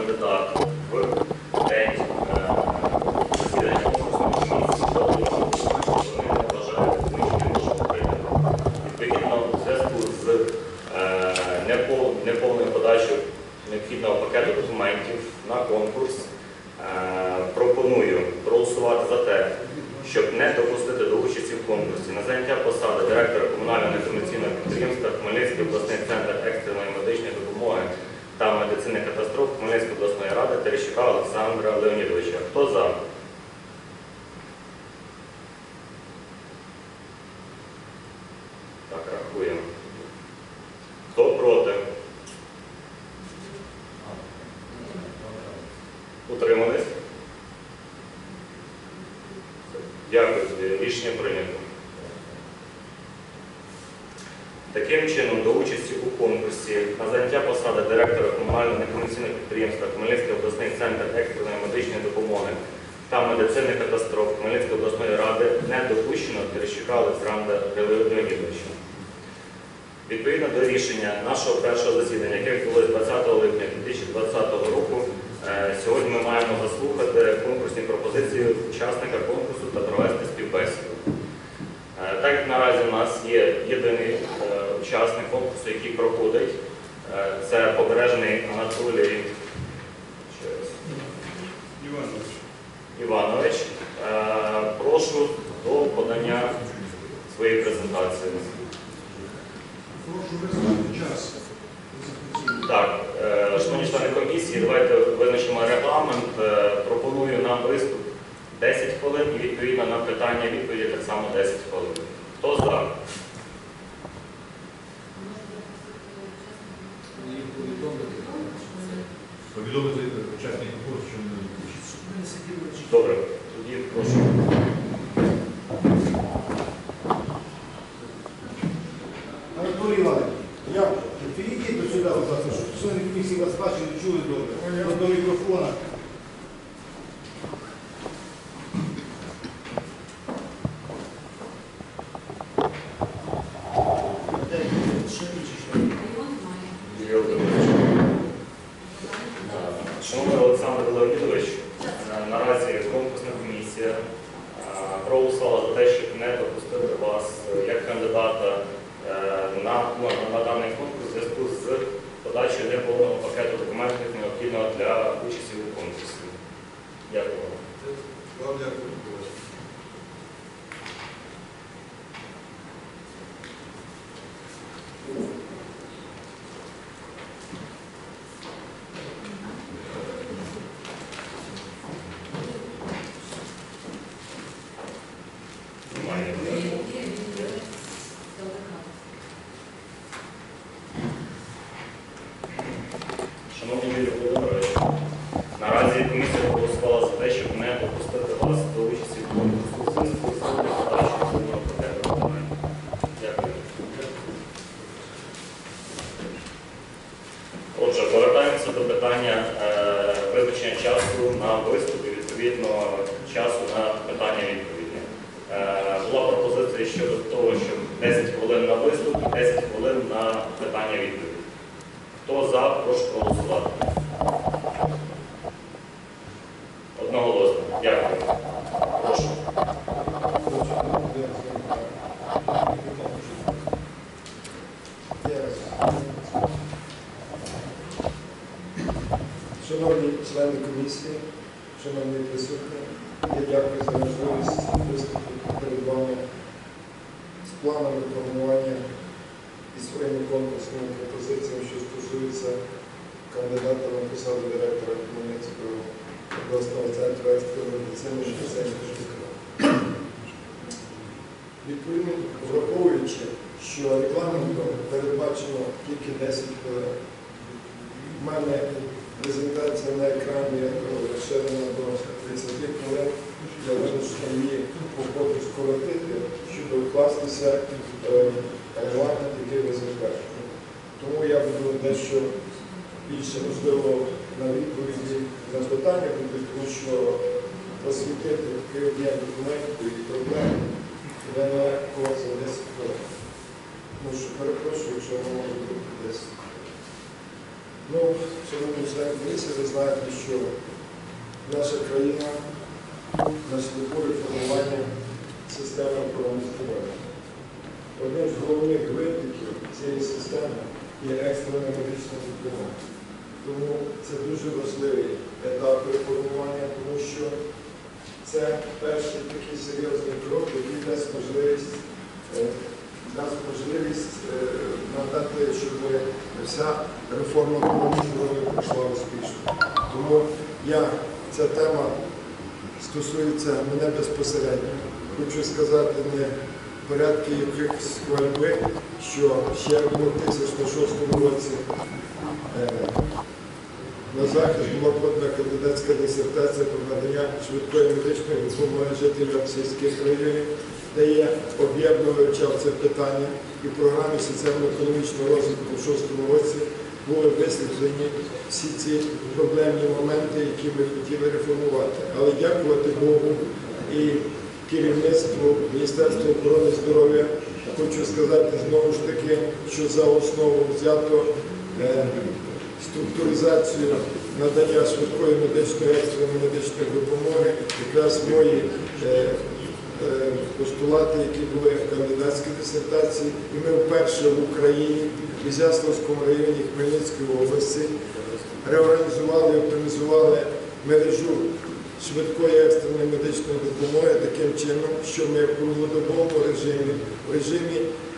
кандидат в день засідання конкурсної комісії, вони не вважають, що не можуть прийняти. Відповідно, у зв'язку з неповною подачею необхідного пакету документів на конкурс, пропоную проголосувати за те, щоб не допустити до участі в конкурсі на заняття посади директора комунального некомерційного підприємства Хмельницький обласний центр екстреної медичної допомоги та медицини катастроф Хмельницької обласної ради Терещука Олександра Леонідовича. Хто за? Так, рахуємо. Хто проти? Утримались? Дякую. Рішення прийнято. Таким чином, до участі у конкурсі на заняття посади директора комунального некомерційного підприємства Хмельницький обласний центр екстреної медичної допомоги та медицини катастроф Хмельницької обласної ради не допущено Терещука Олександра Леонідовича. Відповідно до рішення нашого першого засідання, яке відбулося 20 липня 2020 року, сьогодні ми маємо заслухати конкурсні пропозиції учасника конкурсу та провести співбесіду. Так як наразі у нас є єдиний учасник конкурсу, який проходить, це Побережний Анатолій Іванович. Прошу до подання своєї презентації. Прошу визнати час. Так, шановні члени комісії, давайте визначимо регламент. Пропоную нам виступ 10 хвилин і відповідно на питання-відповіді так само 10 хвилин. Хто за? Повідомити учасників конкурсу, що не допустять. Добре, тоді прошу. Анатолій Іванович, підійдіть до сюди, будь ласка, щоб члени комісії вас бачили, чули добре. До мікрофона. Шановний Олександр Леонідович, наразі конкурсна комісія проголосувала за те, щоб не допустити вас як кандидата на даний конкурс у зв'язку з подачею неповного пакету документів, необхідного для участі у конкурсі. Дякую вам. Шановні Юрій Володимирович, наразі комісія проголосувала за те, щоб не допустити вас до участі в конкурсу у зв'язку з подачею неповного пакету документів. Дякую. Отже, повертаємося до питання визначення часу на виступ і відповідно часу на питання-відповіді. Була пропозиція щодо того, щоб 10 хвилин на виступ і 10 хвилин на питання-відповіді. Хто за, прошу проголосувати. Одноголосно. Дякую. Прошу. Шановні члени комісії, шановні присутні, я дякую за можливість виступити перед вами з планами формування і своїми конкурсними пропозиціями, що стосуються кандидата на посаду директора Хмельницького обласного центру екстреної медицини Терещука. Відповідно, враховуючи, що регламентом передбачено тільки 10 хвилин, в мене презентація на екрані розширена до 30 хвилин, я вирішив її по ходу скоротити, щоб вкластися регламент, який ви затверджуєте. Тому я буду дещо більше, можливо, на відповіді на питання, тому що освітити такий об'єм документів і проблем я не легко за 10 хвилин. Тому що перепрошую, якщо воно може бути 10. Ну, шановні члени комісії, ви знаєте, що наша країна на шляху реформування системи охорони здоров'я. Одним з головних винтиків цієї системи є екстрена медична допомога. Тому це дуже важливий етап реформування, тому що це перший такий серйозний крок, який дасть можливість надати, щоб вся реформа охорони здоров'я пройшла успішно. Тому ця тема стосується мене безпосередньо. Хочу сказати не в порядку якихось хвальби, що ще в 2006 році на захист була подана кандидатська дисертація про надання швидкої медичної допомоги жителям сільських районів, де я об'ємно вивчав це питання, і в програмі соціально-економічного розвитку в 2006 році були висвітлені всі ці проблемні моменти, які ми хотіли реформувати. Але дякувати Богу і керівництву Міністерства охорони здоров'я, хочу сказати знову ж таки, що за основу взято структуризацію надання швидкої медичної, екстреної медичної допомоги, якраз мої постулати, які були в кандидатській дисертації, і ми вперше в Україні, в Ізяславському районі Хмельницької області, реорганізували і оптимізували мережу швидкої екстреної медичної допомоги таким чином, що ми в круглодобовому режимі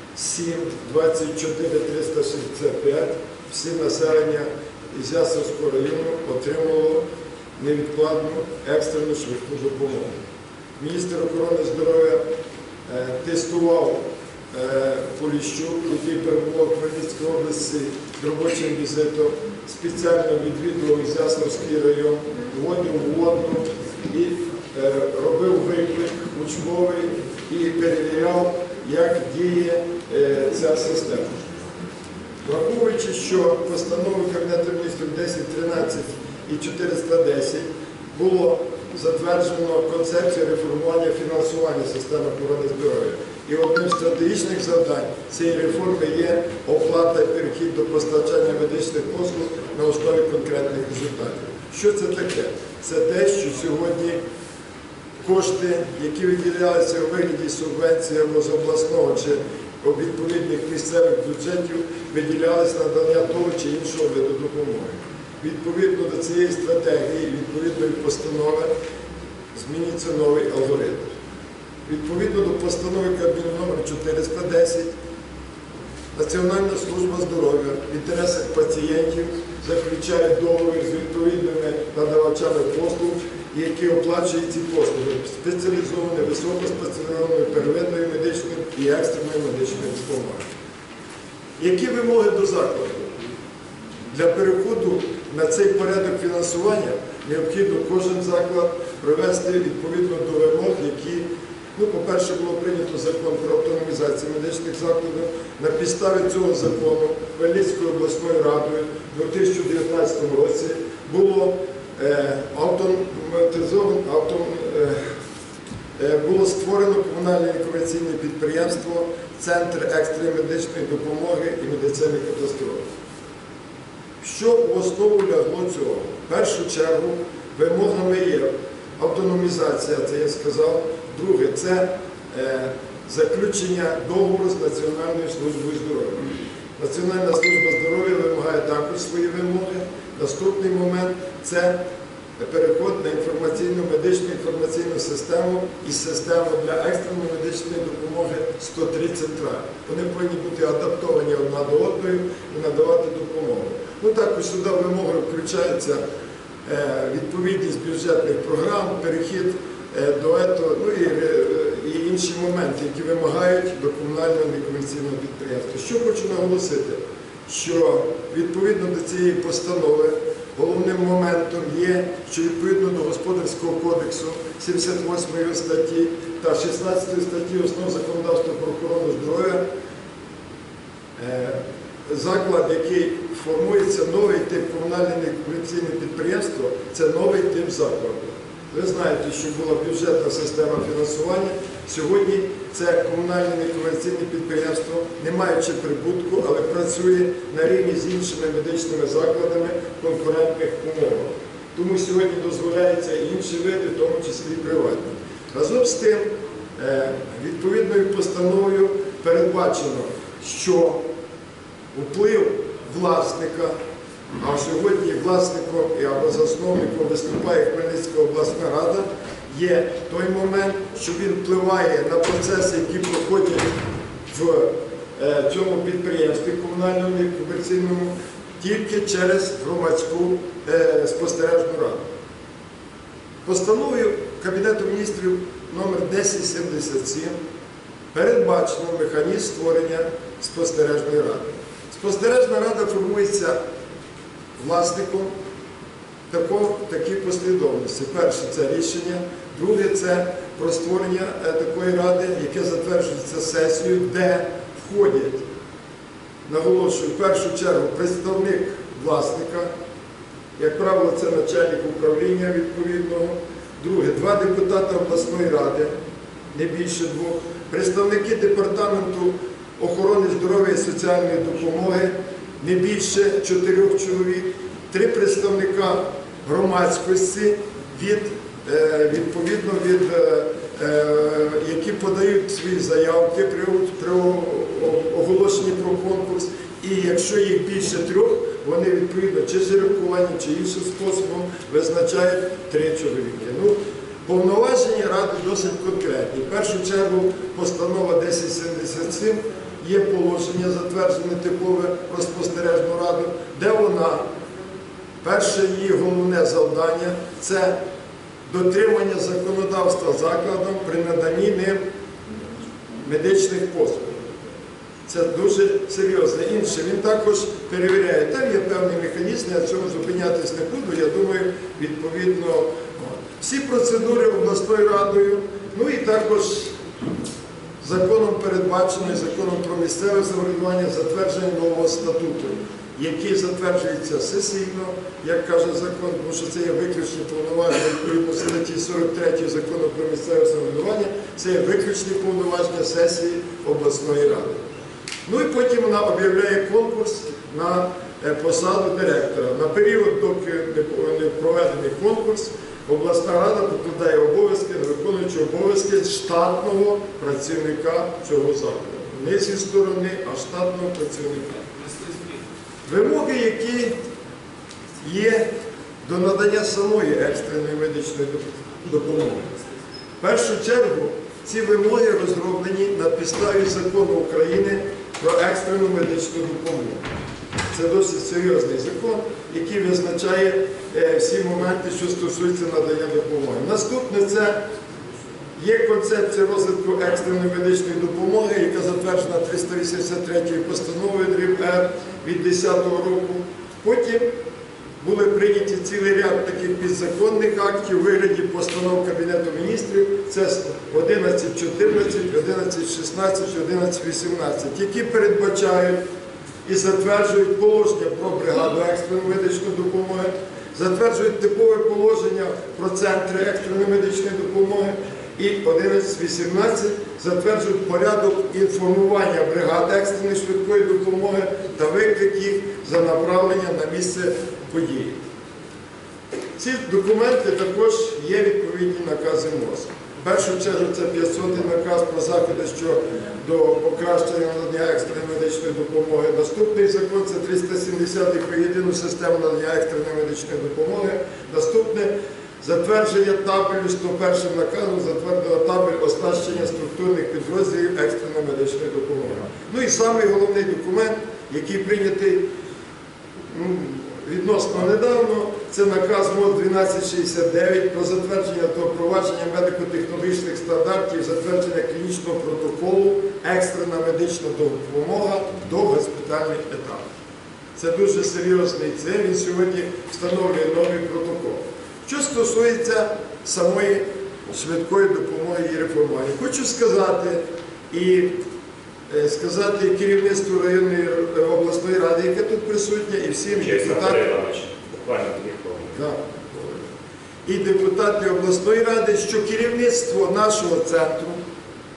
7-24-365 всі населення Ізяславського району отримало невідкладну екстрену швидку допомогу. Міністр охорони здоров'я тестував Поліщук, який перебував в Хмельницькій області з робочим візитом, спеціально відвідував Ізяславський район, вводив воду і робив виклик учбовий і перевіряв, як діє ця система. Враховуючи, що постанови Кабінету Міністрів 1013 і 410 було затверджено концепцію реформування фінансування системи охорони здоров'я. І одним з стратегічних завдань цієї реформи є оплата і перехід до постачання медичних послуг на основі конкретних результатів. Що це таке? Це те, що сьогодні кошти, які виділялися у вигляді субвенції або з обласного чи відповідних місцевих бюджетів, виділялися на надання того чи іншого виду допомоги. Відповідно до цієї стратегії, відповідної постанови, зміниться новий алгоритм. Відповідно до постанови Кабміну номер 410, Національна служба здоров'я в інтересах пацієнтів заключає договір з відповідними надавачами послуг, які оплачують ці послуги спеціалізованою, високоспеціалізованою первинною медичною і екстреною медичною допомогою. Які вимоги до закладу? Для переходу на цей порядок фінансування необхідно кожен заклад привести відповідно до вимог, які, по-перше, було прийнято закон про автономізацію медичних закладів. На підставі цього закону Хмельницькою обласною радою у 2019 році було було створено комунальне некомерційне підприємство Центр екстреної медичної допомоги і медицини катастроф. Що в основу лягло цього? В першу чергу вимогами є автономізація, це я сказав. Друге, це заключення договору з Національною службою здоров'я. Національна служба здоров'я вимагає також свої вимоги. Наступний момент – це переход на інформаційно-медичну інформаційну систему і систему для екстреної медичної допомоги 103 центра. Вони повинні бути адаптовані одна до одної і надавати допомогу. Також сюди вимоги включаються відповідність бюджетних програм, перехід до ЕТО, і інші моменти, які вимагають до комунального некомерційного підприємства. Що хочу наголосити, що відповідно до цієї постанови головним моментом є, що відповідно до Господарського кодексу 78 статті та 16 статті Основ законодавства про охорону здоров'я заклад, який формується, новий тип комунальне некомерційне підприємство, це новий тип закладу. Ви знаєте, що була бюджетна система фінансування. Сьогодні це комунальне некомерційне підприємство, не маючи прибутку, але працює на рівні з іншими медичними закладами в конкурентних умовах. Тому сьогодні дозволяються і інші види, в тому числі і приватні. Разом з тим, відповідною постановою передбачено, що вплив власника, а сьогодні власником або засновником виступає Хмельницька обласна рада, є той момент, що він впливає на процеси, які проходять в цьому підприємстві комунальному некомерційному, тільки через громадську спостережну раду. Постановою Кабінету міністрів номер 1077 передбачено механізм створення спостережної ради. Спостережна рада формується власником такій послідовності. Перше – це рішення, друге – це про створення такої ради, яке затверджується сесією, де входять, наголошую, в першу чергу представник власника, як правило, це начальник управління відповідного, друге – 2 депутати обласної ради, не більше 2, представники департаменту охорони здоров'я і соціальної допомоги, не більше 4 чоловік, 3 представника громадськості, відповідно які подають свої заявки при оголошенні про конкурс, і якщо їх більше 3, вони відповідно чи жеребкування, чи іншим способом визначають 3 чоловіки. Повноваження ради досить конкретні. В першу чергу постанова 1077 є положення, затверджене типове про спостережну раду, де вона, перше її головне завдання – це дотримання законодавства закладом при наданні ним медичних послуг. Це дуже серйозно. Інше, він також перевіряє. Там є певні механізми, я в цьому зупинятись не буду, я думаю, відповідно, всі процедури обласною радою, ну і також законом передбачено, законом про місцеве самоврядування затвердження нового статуту, який затверджується сесійно, як каже закон, тому що це є виключні повноваження відповідно статті 43 закону про місцеве самоврядування, це є виключні повноваження сесії обласної ради. Ну і потім вона об'являє конкурс на посаду директора. На період, доки не проведений конкурс, обласна рада покладає обов'язки на виконуючого обов'язки штатного працівника цього закладу. Не зі сторони, а штатного працівника. Вимоги, які є до надання самої екстреної медичної допомоги. В першу чергу ці вимоги розроблені на підставі закону України про екстрену медичну допомогу. Це досить серйозний закон, який визначає всі моменти, що стосуються надання допомоги. Наступне – це є концепція розвитку екстреної медичної допомоги, яка затверджена 383 постановою /Р від 2010 року. Потім були прийняті цілий ряд таких підзаконних актів у вигляді постанов Кабінету міністрів, це 1114, 1116, 1118, які передбачають і затверджують положення про бригаду екстреної медичної допомоги, затверджують типове положення про центри екстреної медичної допомоги і 1118 затверджують порядок інформування бригад екстреної швидкої допомоги та виклик їх за направлення на місце події. Ці документи також є відповідні накази МОЗ. В першу чергу це 500-й наказ про заходи щодо покращення надання екстреної медичної допомоги. Наступний закон – це 370-й про єдину систему надання екстреної медичної допомоги. Наступне – затвердження табелю 101-м наказом затвердила табель оснащення структурних підрозділів екстреної медичної допомоги. Ну і самий головний документ, який прийнятий відносно недавно, це наказ МОЗ 1269 про затвердження та впровадження медико-технологічних стандартів, затвердження клінічного протоколу «Екстрена медична допомога до госпітальних етапів». Це дуже серйозний це, він сьогодні встановлює новий протокол. Що стосується самої швидкої допомоги і реформування, хочу сказати керівництву районної обласної ради, яке тут присутнє, і всім депутатам. Буквально 2 хвилини. І депутати обласної ради, що керівництво нашого центру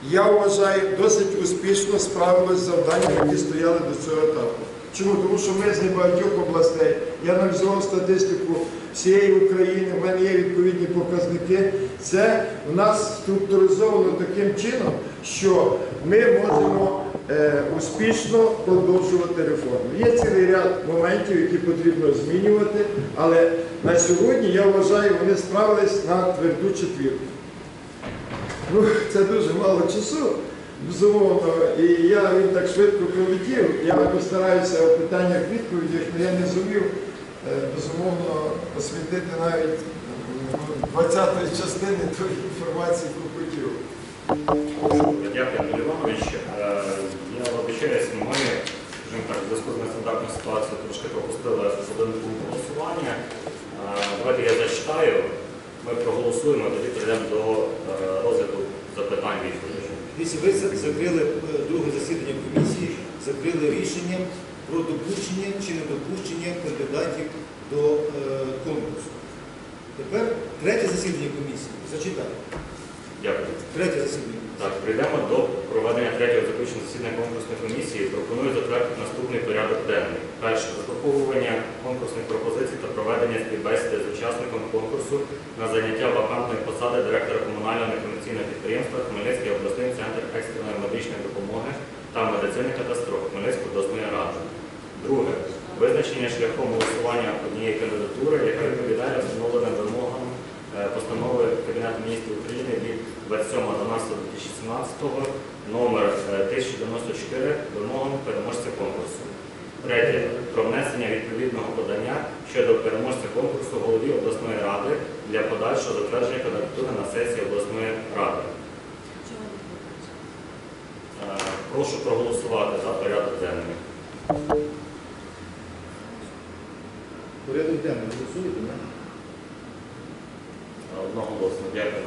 я вважаю, досить успішно справилися з завданнями, які стояли до цього етапу. Чому? Тому що ми з небагатьох областей, я аналізував статистику всієї України, в мене є відповідні показники. Це в нас структуризовано таким чином, що ми можемо успішно продовжувати реформу. Є цілий ряд моментів, які потрібно змінювати, але на сьогодні, я вважаю, вони справились на тверду четвірку. Ну, це дуже мало часу, безумовно, і він так швидко пролетів. Я постараюся в питаннях відповідях, але я не зумів, безумовно, освітити навіть 20-ї частини тої інформації, яку хотів. Дякую, Андрій Іванович. Я вибачаюся, ми, скажімо так, в зв'язку з нестандартною ситуацією трошки пропустили один пункт голосування. Давайте я зачитаю, ми проголосуємо, тоді перейдемо до розгляду запитань відповідей. Якщо ви закрили друге засідання комісії, закрили рішенням про допущення чи недопущення кандидатів до конкурсу. Тепер третє засідання комісії. Зачитаю. Дякую. Третє засідання. Так, прийдемо до проведення третього заключного засідання конкурсної комісії. Пропоную затвердити наступний порядок денний. Перше. Заслуховування конкурсних пропозицій та проведення співбесіди з учасником конкурсу на заняття вакантної посади директора комунального некомерційного підприємства Хмельницький обласний центр екстреної медичної допомоги та медицини катастроф Хмельницької обласної ради. Друге. Визначення шляхом голосування однієї кандидатури, яка відповідає встановленим вимогам постанови Кабінету міністрів України від 27.12.2017 номер 1094 вимогам переможця конкурсу. Третє. Про внесення відповідного подання щодо переможця конкурсу голові обласної ради для подальшого затвердження кандидатури на сесії обласної ради. Прошу проголосувати за порядок денний. Порядок денний голосуєте, не? Одноголосно. Дякую.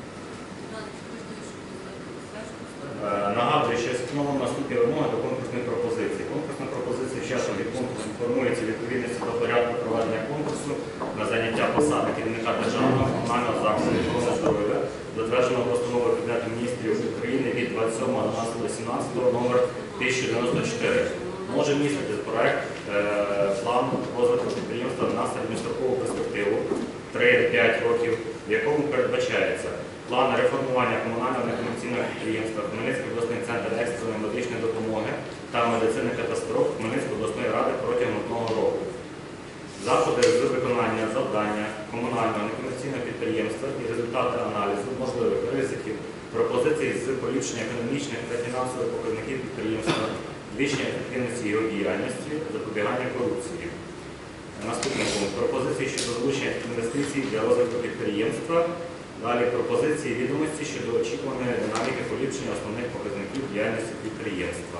Нагадую, що встановлено наступні вимоги до конкурсної пропозиції. Конкурсна пропозиція часом від конкурсу формується у відповідності до порядку проведення конкурсу на заняття посади керівника державного комунального закладу охорони здоров'я, затвердженого постановою Кабінету міністрів України від 27.12.17 номер 1094. Може містити проект план розвитку підприємства на середньострокову перспективу 3-5 років, в якому передбачається план реформування комунального некомерційного підприємства Хмельницький обласний центр екстреної медичної допомоги та медицини катастроф Хмельницької обласної ради протягом 1 року. Заходи з виконання завдання комунального некомерційного підприємства і результати аналізу можливих ризиків, пропозицій з поліпшення економічних та фінансових показників підприємства, збільшення ефективності його діяльності, запобігання корупції. Наступний пункт. Пропозиції щодо залучення інвестицій для розвитку підприємства. Далі пропозиції відомості щодо очікуваної динаміки поліпшення основних показників діяльності підприємства.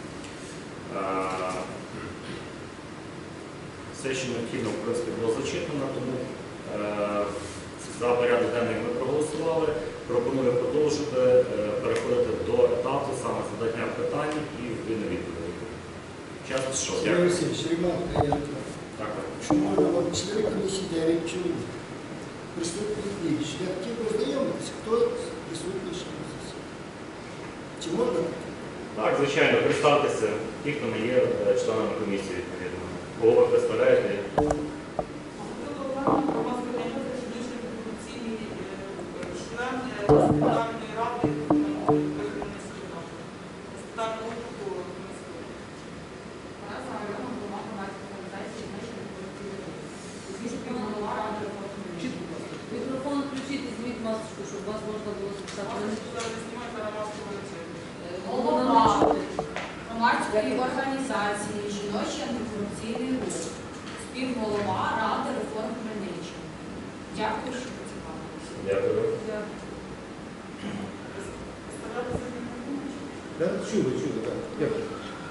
Все, що необхідно, в принципі, було зачитано, тому за порядок денний ми проголосували. Пропоную продовжити, переходити до етапу саме задання питань і відповіді. Час пішов. Сергій Васильович, ремонт клієнта. Так. Що можна вам члени комісії 9 чоловік. Присутні більше. Я хотів би ознайомитися, хто присутній ще на засіданні. Чи можна таке? Так, звичайно, представтеся ті, хто не є членами комісії, відповідно. Кого ви представляєте? Мікрофон включіть і зніміть масочку, щоб вас можна було записати. Голова громадської організації «Жіночий антикорупційний рух», співголова Ради реформ Хмельниччини. Дякую, що поцікавилися. Дякую. Чули, так. Дякую.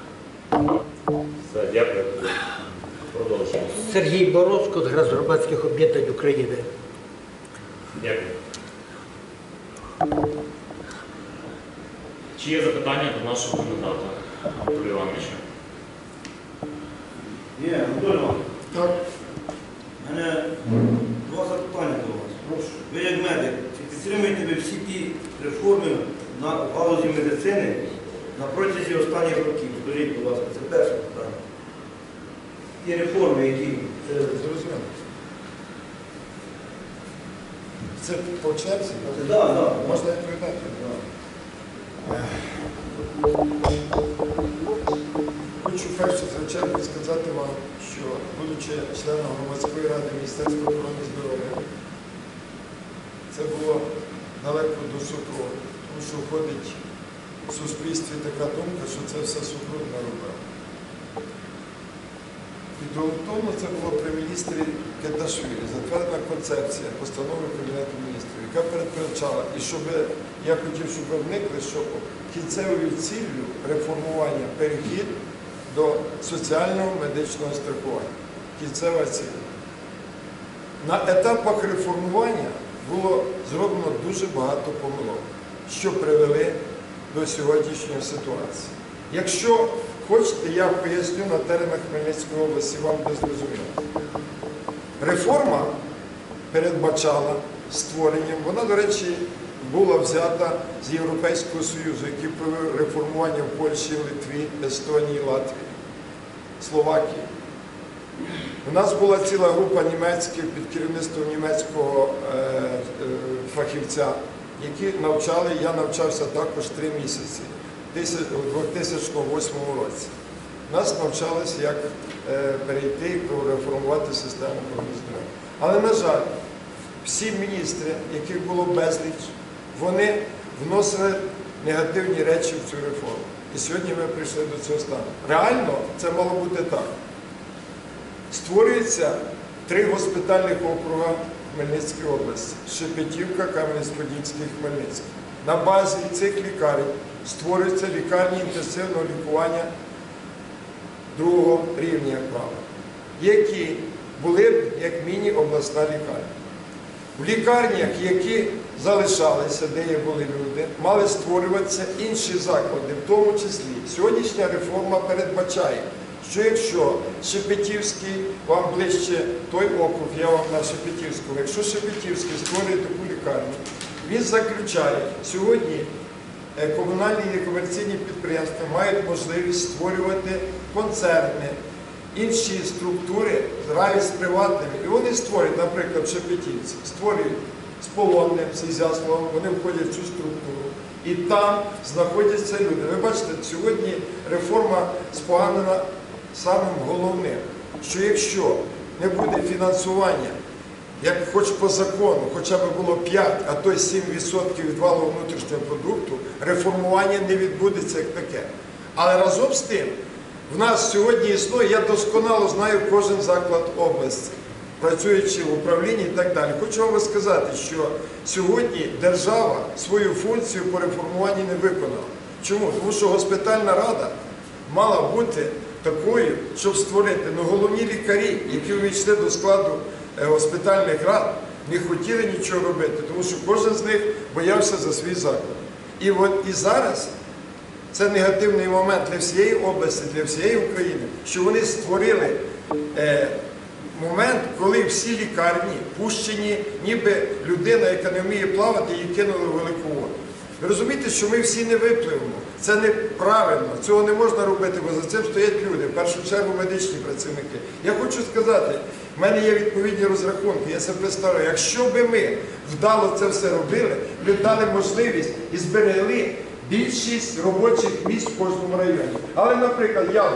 Все, дякую. Продовжуємо. Сергій Борозко з громадських об'єднань України. Дякую. Чи є запитання до нашого кандидата, Анатолія Івановича? Є, Анатолій Іванович, Так, у мене два запитання до вас. Прошу. Ви як медик, чи підтримуєте ви всі ті реформи на галузі медицини на протязі останніх років? Скажіть, будь ласка, це перше питання. Ті реформи, які... Зрозуміло. Це по черзі? Так. Можна відповідати? Хочу перше, звичайно, сказати вам, що, будучи членом громадської ради Міністерства охорони здоров'я, це було далеко до Супрун, тому що ходить в суспільстві така думка, що це все Супрун наробив. І тому це було при міністрі Кеташвілі, затверджена концепція постанови Кабінету міністрів, яка передбачала, і щоб я хотів, щоб ви вникли, що кінцевою ціллю реформування перехід до соціального медичного страхування. Кінцева ціль. На етапах реформування було зроблено дуже багато помилок, що привели до сьогоднішньої ситуації. Якщо хочете, я поясню на теренах Хмельницької області, вам буде зрозуміло. Реформа передбачала створенням, вона, до речі, була взята з Європейського Союзу, який провів реформування в Польщі, Литві, Естонії, Латвії, Словакії. У нас була ціла група німецьких під керівництвом німецького фахівця, які навчали, я навчався також 3 місяці у 2008 році. Нас навчалися, як перейти і реформувати систему охорони здоров'я. Але, на жаль, всі міністри, яких було безліч, вони вносили негативні речі в цю реформу. І сьогодні ми прийшли до цього стану. Реально це мало бути так. Створюється 3 госпітальних округа в Хмельницькій області. Шепетівка, Кам'янець-Подільський і Хмельницький. На базі цих лікарень створюються лікарні інтенсивного лікування 2-го рівня, як правило, які були б, як міні-обласна лікарня. В лікарнях, які залишалися, де були люди, мали створюватися інші заклади, в тому числі. Сьогоднішня реформа передбачає, що якщо Шепетівський, вам ближче той округ, я вам на Шепетівському, якщо Шепетівський створює таку лікарню, він заключає, сьогодні комунальні і комерційні підприємства мають можливість створювати концерни, інші структури, навіть з приватними. І вони створюють, наприклад, в Шепетівці, створюють з Полонним, з Ізяславом, вони входять в цю структуру. І там знаходяться люди. Ви бачите, сьогодні реформа споганена самим головним, що якщо не буде фінансування, як хоч по закону, хоча б було 5, а то й 7% від валового внутрішнього продукту, реформування не відбудеться як таке. Але разом з тим, в нас сьогодні існує, я досконало знаю кожен заклад області, працюючи в управлінні і так далі. Хочу вам сказати, що сьогодні держава свою функцію по реформуванню не виконала. Чому? Тому що госпітальна рада мала бути такою, щоб створити. Ну, головні лікарі, які увійшли до складу госпітальних рад, не хотіли нічого робити, тому що кожен з них боявся за свій заклад. І зараз це негативний момент для всієї області, для всієї України, що вони створили момент, коли всі лікарні пущені, ніби людина, яка не вміє плавати, її кинули в велику воду. Ви розумієте, що ми всі не випливемо. Це неправильно, цього не можна робити, бо за цим стоять люди, в першу чергу медичні працівники. Я хочу сказати, в мене є відповідні розрахунки, я це представляю. Якщо би ми вдало це все робили, ми дали можливість і зберегли більшість робочих місць в кожному районі. Але, наприклад, я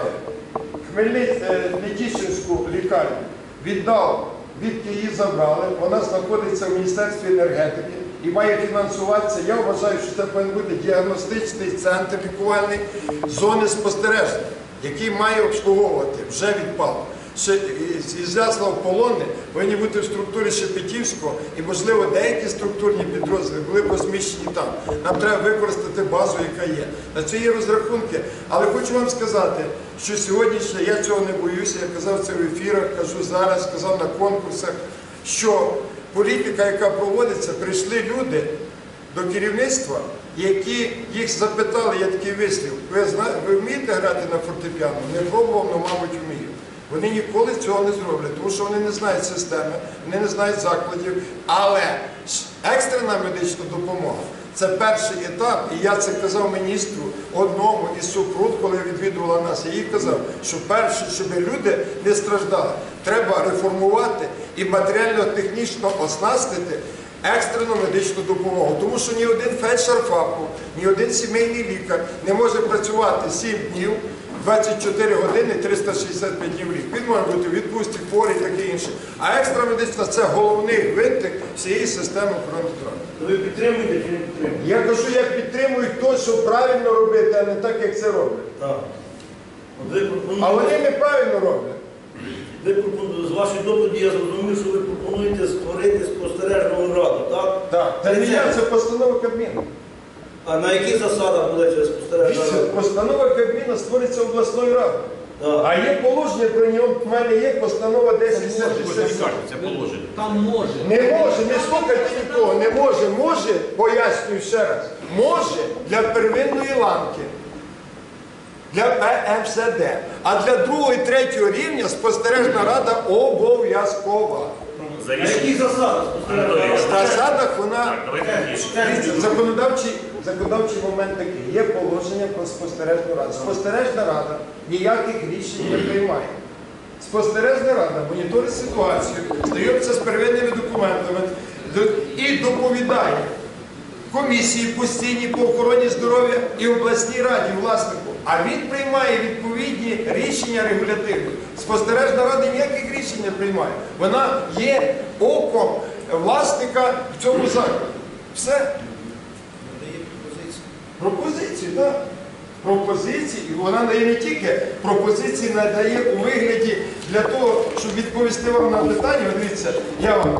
Нетішинську лікарню віддав, відки її забрали, вона знаходиться в Міністерстві енергетики і має фінансуватися. Я вважаю, що це повинен бути діагностичний центр лікувальний зони спостереження, який має обслуговувати, вже відпало. Ізяслав, Полонне повинні бути в структурі Шепетівського, і, можливо, деякі структурні підрозділи були розміщені там. Нам треба використати базу, яка є. На це є розрахунки. Але хочу вам сказати, що сьогоднішнє, я цього не боюся, я казав це в ефірах, кажу зараз, казав на конкурсах, що політика, яка проводиться, прийшли люди до керівництва, які їх запитали, є такий вислів, ви вмієте грати на фортепіано? Не пробував, але, мабуть, вмію. Вони ніколи цього не зроблять, тому що вони не знають системи, вони не знають закладів. Але екстрена медична допомога Це перший етап, і я це казав міністру одному із Супрун, коли відвідувала нас. Я їй казав, що перше, щоб люди не страждали, треба реформувати і матеріально-технічно оснастити екстрену медичну допомогу. Тому що ні один фельдшер ФАПу, ні один сімейний лікар не може працювати 7 днів, 24 години, 365 днів в рік. Він може бути у відпустці, хворий і таке інше. А екстра медицина – це головний винтик всієї системи охорони здоров'я. То ви підтримуєте чи не підтримуєте? Я кажу, я підтримую те, що правильно робити, а не так, як це роблять. Так. От ви пропонуєте, А вони неправильно роблять. з вашої доповіді я зрозумів, що ви пропонуєте створити спостережну раду, так? Так, це не я, це постанова Кабміну. А на яких засадах буде ця спостережна Дивіться, рада? постанова Кабміну створиться обласною радою. Так. А є положення про нього, в мене є постанова 1077. Це положення. Там може. Не може, не слухайте нікого, не може. Може, пояснюю ще раз, може для первинної ланки, для ПМСД, а для другого і третього рівня спостережна рада обов'язкова. За На яких рішенням. засадах спостережна Анатолій, рада? В засадах вона... Так, давайте більше. Дивіться, законодавчий момент такий. Є положення про спостережну раду. Спостережна рада ніяких рішень не приймає. Спостережна рада моніторить ситуацію, знайомиться з первинними документами і доповідає комісії постійній по охороні здоров'я і обласній раді власнику. А він приймає відповідні рішення регулятивні. Спостережна рада ніяких рішень не приймає. Вона є оком власника в цьому закладі. Все. Надає пропозицію. Пропозиції, так. Пропозиції, і вона надає не тільки пропозиції, надає у вигляді для того, щоб відповісти вам на питання. Дивіться, я вам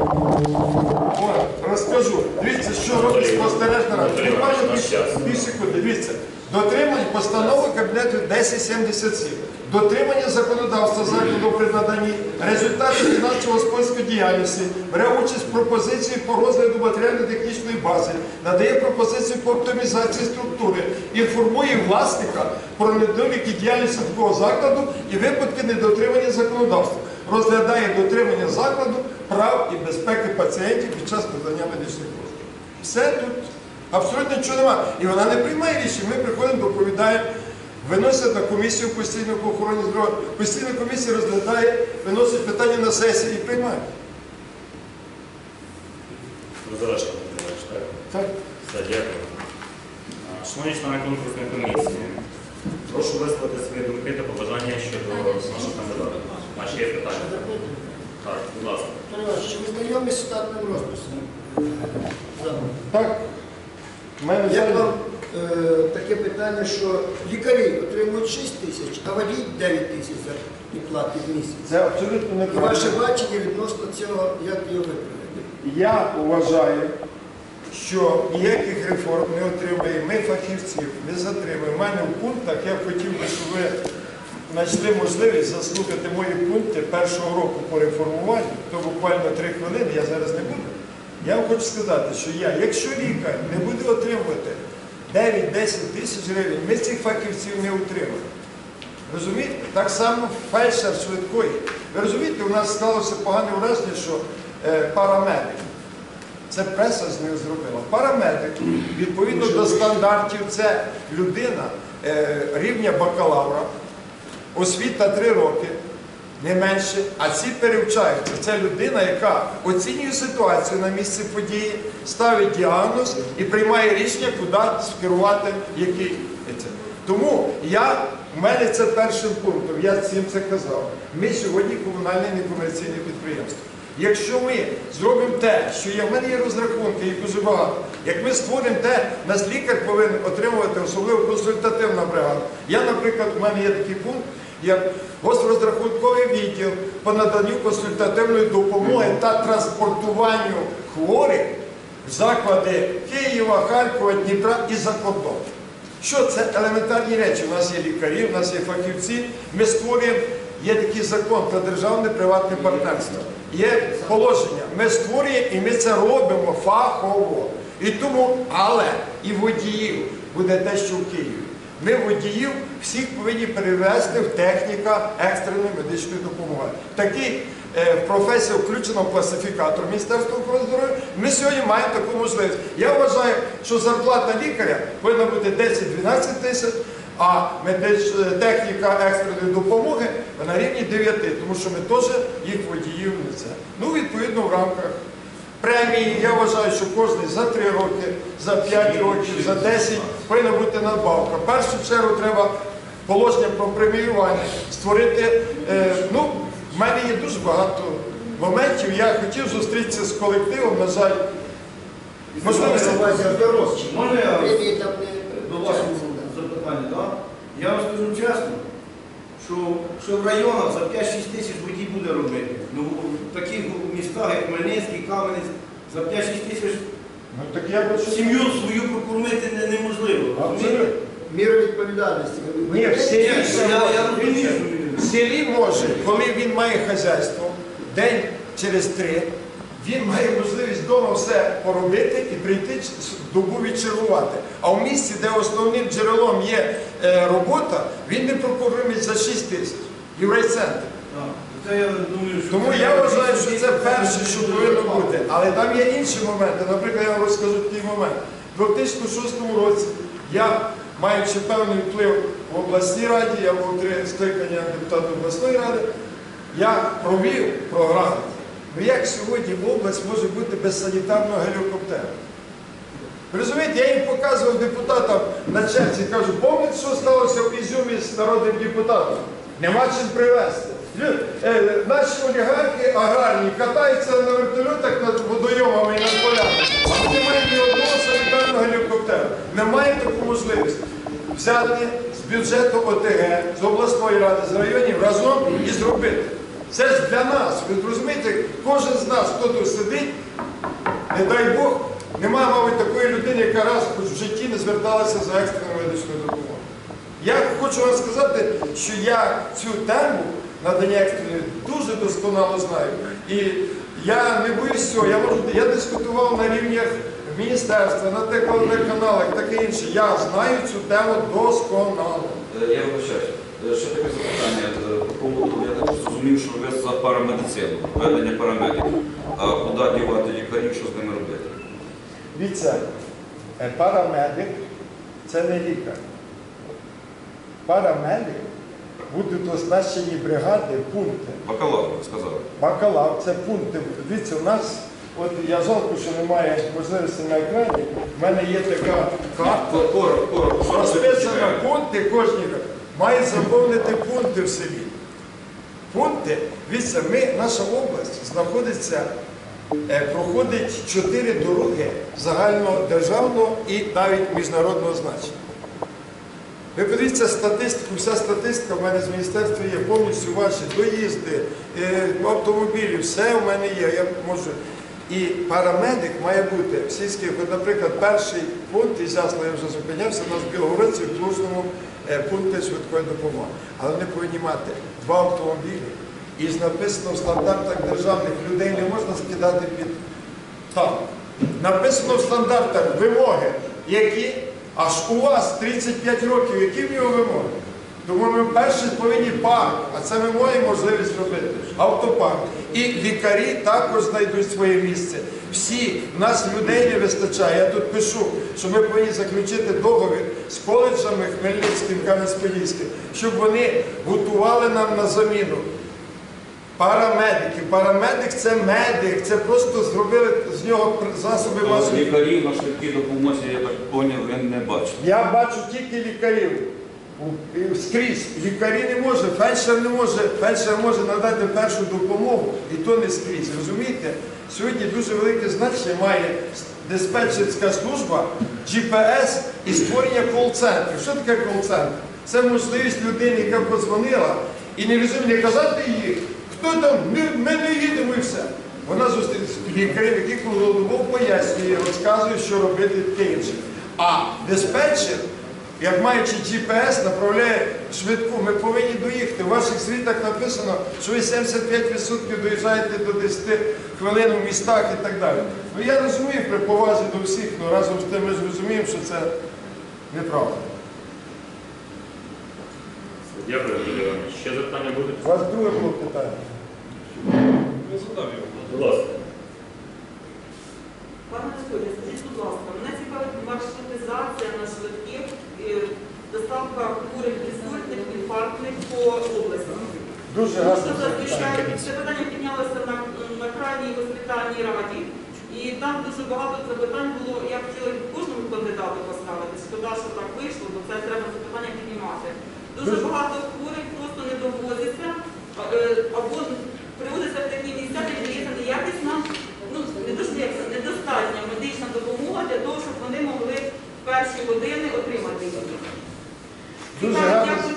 розкажу. Дивіться, що робить спостережна рада. Буквально 2 секунди. Дивіться. Дотримання постанови Кабінету 1077. Дотримання законодавства закладу при наданні результатів фінансово-господарської діяльності, бере участь в пропозиції по розгляду матеріально-технічної бази, надає пропозиції по оптимізації структури, інформує власника про недоліки діяльності такого закладу і випадки недотримання законодавства, розглядає дотримання закладу прав і безпеки пацієнтів під час надання медичних послуг. Все тут. Абсолютно нічого немає. І вона не приймає рішення. Ми приходимо, доповідаємо, виносять на комісію постійну по охороні здоров'я. Постійна комісія розглядає, виносить питання на сесії і приймає. Ви завершили, так? Так. Все, дякую. Шановні члени конкурсної комісії, прошу висловити свої думки та побажання щодо наших кандидатів. Наші є питання? Так, будь ласка. Анатолій Іванович, чи ви знайомі з штатним розписом? Так. У мене Як взагалі- вам таке питання, що лікарі отримують 6 тисяч, а водій 9 тисяч за платить в місяць? Це абсолютно І ваше неправильно. бачення відносно цього, як його виправити? Я вважаю, що ніяких реформ не отримує. Ми фахівців не затримуємо. У мене в пунктах, я б хотів би, щоб ви знайшли можливість заслухати мої пункти першого року по реформуванню, то буквально 3 хвилини, я зараз не буду. Я вам хочу сказати, що якщо лікар не буде отримувати 9-10 тисяч гривень, ми цих фахівців не утримаємо. Розумієте? Так само фельдшер швидкої. Ви розумієте, у нас склалося погане враження, що парамедик. Це преса з нього зробила. Парамедик, відповідно до стандартів, це людина рівня бакалавра, освіта 3 роки, не менше, а ці перевчаються. Це людина, яка оцінює ситуацію на місці події, ставить діагноз і приймає рішення, куди скерувати, який. Тому в мене це першим пунктом, я цим це казав. Ми сьогодні комунальне некомерційне підприємство. Якщо ми зробимо те, що є, в мене є розрахунки, їх дуже багато. Як ми створимо те, нас лікар повинен отримувати, особливо консультативна бригада. Я, наприклад, у мене є такий пункт, як госпрозрахунковий відділ по наданню консультативної допомоги та транспортуванню хворих в заклади Києва, Харкова, Дніпра і за кордон. Що це елементарні речі? У нас є лікарі, у нас є фахівці. Ми створюємо, є такий закон про державне приватне партнерство. Є положення. Ми створюємо і ми це робимо фахово. І тому, але і водіїв буде те, що в Києві. Ми водіїв всіх повинні перевести в техніка екстреної медичної допомоги. Такий професія включена в класифікатор Міністерства охорони здоров'я, ми сьогодні маємо таку можливість. Я вважаю, що зарплата лікаря повинна бути 10-12 тисяч, а техніка екстреної допомоги на рівні 9, тому що ми теж їх водіїв не це. Ну, відповідно, в рамках премії, я вважаю, що кожен за 3 роки, за 5 років, за 10 повинна бути надбавка. В першу чергу треба положення про преміювання створити. Ну, в мене є дуже багато моментів, я хотів зустрітися з колективом, на жаль, можливо, Можна я до вас запитання, так? Я вам скажу чесно, що в районах за 5-6 тисяч водій буде робити. Ну, в таких містах, як Хмельницький, Кам'янець, за 5-6 тисяч сім'ю свою прокормити неможливо. Міру відповідальності. Ні, в селі, Я розумію, в селі може, коли він має хазяйство, день через 3, він має можливість вдома все поробити і прийти добу відчергувати. А в місті, де основним джерелом є робота, він не прокормить за 6 тисяч. І в райцентрі. Тому я вважаю, що це перше, що повинно бути. Але там є інші моменти. Наприклад, я вам розкажу такий момент. У 2006 році я, маючи певний вплив в обласній раді, я був 3 скликання депутата обласної ради, я провів програму. Ну як сьогодні область може бути без санітарного гелікоптера? Ви розумієте, я їм показував депутатам на черзі, кажу, пам'ятаєте, що сталося в Ізюмі з народним депутатом? Нема чим привезти. Наші олігархи аграрні катаються на вертольотах над водойомами і над полями, а ми не маємо ні одного санітарного гелікоптера. Немає таку можливість взяти з бюджету ОТГ, з обласної ради, з районів разом і зробити. Це ж для нас. Ви розумієте, кожен з нас, хто тут сидить, не дай Бог, немає, мабуть, такої людини, яка раз хоч в житті не зверталася за екстрену медичну допомогу. Я хочу вам сказати, що я цю тему надання екстреної дуже досконало знаю. І я не боюсь цього. Я дискутував на рівнях міністерства, на телеканалах, таке інше. Я знаю цю тему досконало. Я вибачаюся. Ще таке запитання по поводу, я так зрозумів, що ви за парамедицину, введення парамедиків. А куди дівати лікарів, що з ними робити? Дивіться, парамедик – це не лікар. Парамедик будуть оснащені бригади, пункти. Бакалавр, ви сказали. Бакалавр – це пункти. Дивіться, у нас, от я жалко, що немає можливості на екрані, в мене є така карта, розписана пункти кожні. Мають заповнити пункти в селі. Пункти, дивіться, наша область знаходиться, проходить 4 дороги загальнодержавного і навіть міжнародного значення. Ви подивіться статистику, вся статистика в мене з міністерства є, повністю ваші доїзди, автомобілі, все в мене є, я можу. І парамедик має бути в сільських, наприклад, перший пункт, із Ясла я вже зупинявся, у нас в Білогородці, в Клужному пункті швидкої допомоги. Але вони повинні мати 2 автомобілі. І написано в стандартах державних, людей не можна скидати під там. Написано в стандартах вимоги, які, аж у вас 35 років, які в нього вимоги? Тому ми перші повинні парк, а це ми маємо можливість робити, автопарк. І лікарі також знайдуть своє місце. Всі, в нас людей не вистачає. Я тут пишу, що ми повинні заключити договір з коледжами Хмельницьким, Кам'янець-Подільським, щоб вони готували нам на заміну парамедиків. Парамедик – це медик, це просто зробили з нього засоби масової. Лікарів на швидкій допомозі, я так поняв, ви не бачите. Я бачу тільки лікарів. Скрізь. Лікарі не може, фельдшер може надати першу допомогу, і то не скрізь. Розумієте? Сьогодні дуже велике значення має диспетчерська служба, GPS і створення кол-центрів. Що таке кол-центр? Це можливість людини, яка подзвонила, і не розуміє, не казати їй, хто там, ми не їдемо і все. Вона зустріч лікарів, які круглодобово пояснює, розказує, що робити таке інше. А диспетчер, як маючи GPS, направляє швидку, ми повинні доїхати. У ваших звітах написано, що ви 75% доїжджаєте до 10 хвилин у містах і так далі. Ну я розумію при повазі до всіх, але разом з тим ми ж розуміємо, що це неправда. Дякую, Андрій Іванович. Ще запитання будуть? У вас друге було питання. Я задав його. Будь ласка. Пане Анатолій, скажіть, будь ласка, мене цікавить маршрутизація на швидких, доставка хворих інсультних, інфарктних по області. Дуже Тому гарно. що зазвичай це питання піднялося на крайній госпітальній раді, і там дуже багато запитань було, я хотіла кожному кандидату поставити, шкода, що так вийшло, бо це треба запитання піднімати. Дуже багато хворих просто не довозиться, або приводиться в такі місця, де дається неякісна, недостатня медична допомога для того, щоб вони могли в перші години отримати її. Дуже Так, гарно. дякую